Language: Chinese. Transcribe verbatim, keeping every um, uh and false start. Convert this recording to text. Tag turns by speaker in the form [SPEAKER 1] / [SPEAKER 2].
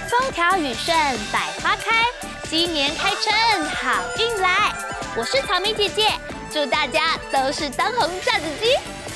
[SPEAKER 1] 风调雨顺，百花开，鸡年开春，好运来。我是草莓姐姐，祝大家都是当红炸子鸡。